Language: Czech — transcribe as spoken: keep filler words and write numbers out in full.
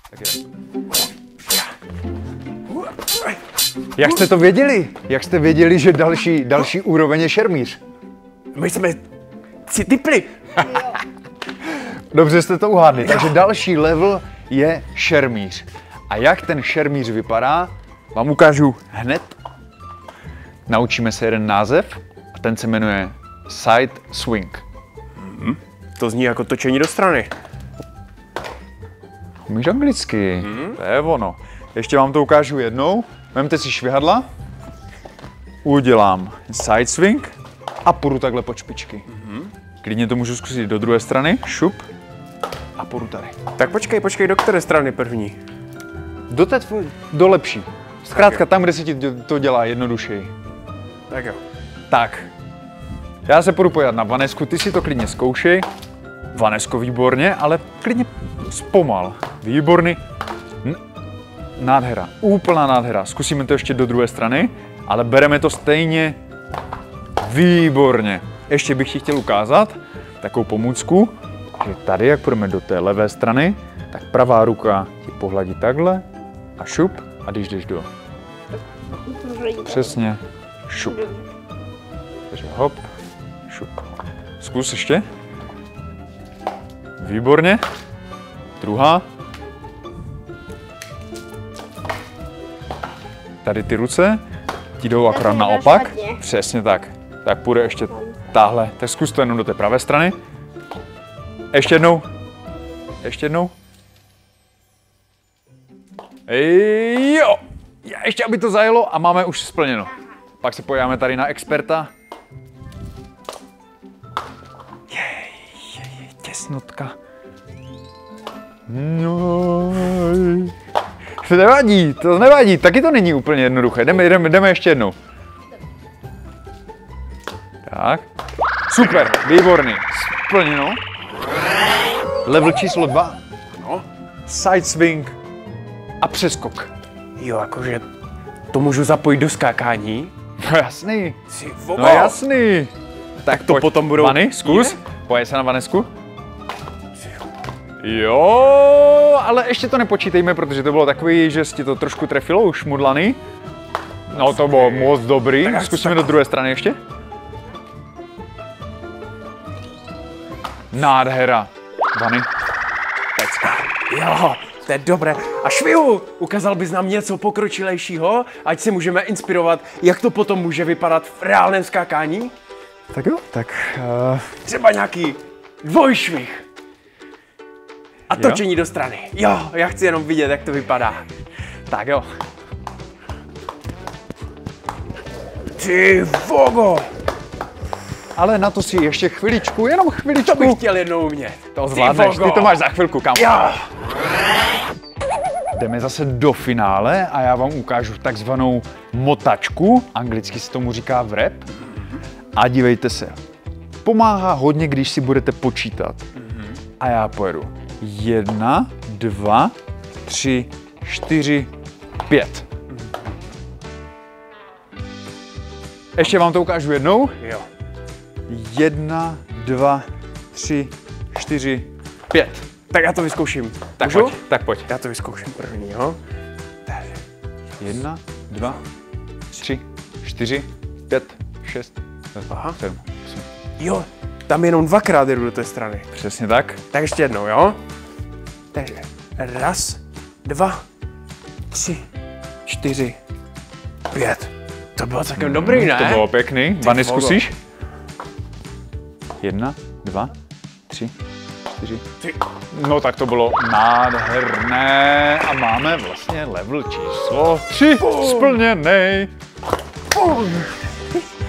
Tak je. Jak jste to věděli? Jak jste věděli, že další, další úroveň je šermíř? My jsme si typli. Dobře jste to uhádli, takže další level je šermíř. A jak ten šermíř vypadá, vám ukážu hned. Naučíme se jeden název a ten se jmenuje Side Swing. Mm-hmm. To zní jako točení do strany. Umíš anglicky, mm-hmm. To je ono. Ještě vám to ukážu jednou. Vemte si švihadla, udělám side swing a půjdu takhle pod špičky. Mm-hmm. Klidně to můžu zkusit do druhé strany, šup a půjdu tady. Tak počkej, počkej, do které strany první? Do té do lepší. Zkrátka tam, kde se ti to dělá jednodušeji. Tak jo. Tak, já se půjdu pojat na Vanesku, ty si to klidně zkoušej. Vanesko, výborně, ale klidně zpomal. Výborný. Nádhera, úplná nádhera. Zkusíme to ještě do druhé strany, ale bereme to stejně výborně. Ještě bych ti chtěl ukázat takovou pomůcku, že tady, jak půjdeme do té levé strany, tak pravá ruka ti pohladí takhle a šup a když jdeš do... Přesně, šup. Takže hop, šup. Zkus ještě. Výborně. Druhá. Tady ty ruce ti jdou akorát naopak. Přesně tak. Tak půjde ještě táhle. Tak zkus to jenom do té pravé strany. Ještě jednou. Ještě jednou. Ej, jo. Ještě, aby to zajelo a máme už splněno. Pak se podíváme tady na experta. Jej, jej, těsnotka. No. To nevadí, to nevadí, taky to není úplně jednoduché. Jdeme, jdeme, jdeme ještě jednou. Tak. Super, výborný. Splněno. Level číslo dva. No. Side swing a přeskok. Jo, jakože to můžu zapojit do skákání. No jasný. No jasný. Tak to pojď. Potom budou... Vany, zkus. Pojď se na Vanesku. Jo, ale ještě to nepočítejme, protože to bylo takový, že jsi to trošku trefilo, už mudlaný. No to bylo moc dobrý. Zkusíme do druhé strany ještě. Nádhera. Vany. Pecka. Jo, to je dobré. A Švihu, ukázal bys nám něco pokročilejšího, ať si můžeme inspirovat, jak to potom může vypadat v reálném skákání? Tak jo, tak... Uh... Třeba nějaký dvojšvih. A točení do strany. Jo, já chci jenom vidět, jak to vypadá. Tak jo. Ty vogo! Ale na to si ještě chviličku, jenom chviličku. To bych chtěl jednou umět. To zvládneš, ty, ty to máš za chvilku, kam. Jo. Jdeme zase do finále a já vám ukážu takzvanou motačku. Anglicky se tomu říká wrap. A dívejte se. Pomáhá hodně, když si budete počítat. A já pojedu. Jedna, dva, tři, čtyři, pět. Ještě vám to ukážu jednou. Jo. Jedna, dva, tři, čtyři, pět. Tak já to vyzkouším. Tak Můžu? pojď, tak pojď. Já to vyzkouším první, jo? Jedna, dva, tři, čtyři, pět, šest, Aha. sedm, osm. Jo, tam jenom dvakrát jedu do té strany. Přesně tak. Tak ještě jednou, jo? Takže raz, dva, tři, čtyři, pět. To bylo celkem dobrý, ne? To bylo pěkný. Vany, zkusíš? Jedna, dva, tři, čtyři. Ty. No tak to bylo nádherné a máme vlastně level číslo tři splněný.